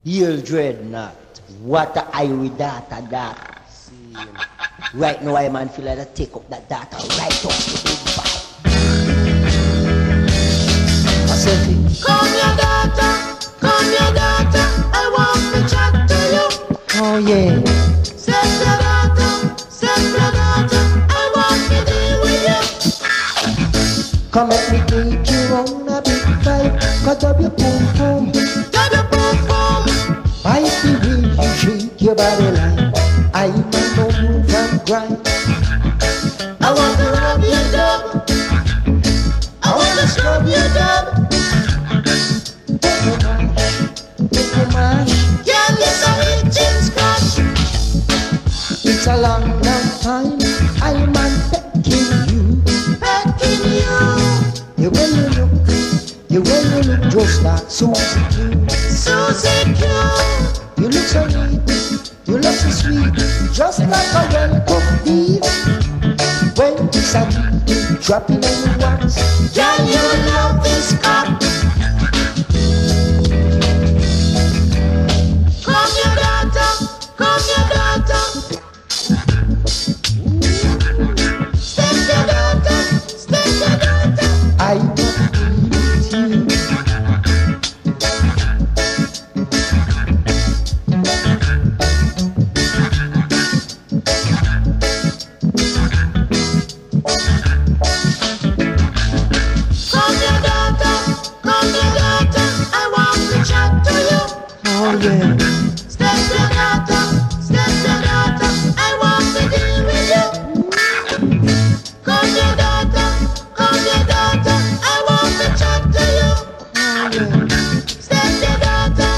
Heal Dreadnought. What a irie data that. See, right now I man feel like I take up that data right up to the vibe. I said it. Come your daughter, I want to chat to you. Oh yeah. Set your daughter, I want to deal with you. Come let me take you on a big vibe. Cut up your pum pum. Got a boom boom. Fight the way you shake your body like I'm no move and grind. I want to rub your dub. I want to scrub your dub. Take a mash. Girl, it's a itching scratch. It's a long, long time I'm pecking you. Pecking you. The way you look just like Susie Q. Susie Q. You look so neat, you look so sweet, just like a well-cooked beef. When it's a beat, dropping on the wax. Girl, you love this cock. Come your daughter. Step your daughter. I don't need you. Come your daughter, I want to chat to you. Oh yeah. Step your daughter, I want to deal with you. Come your daughter, I want to chat to you. Oh yeah. Step your daughter.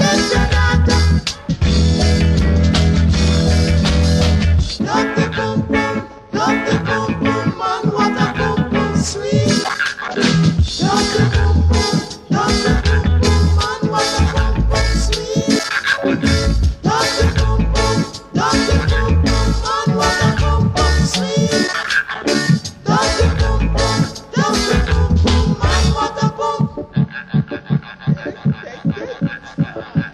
Love the boom boom, man, what a boom boom sweet. Love the boom boom, man, what a boom boom sweet. Love the boom boom, man, what a boom boom sweet. Love the boom boom, man, what a boom.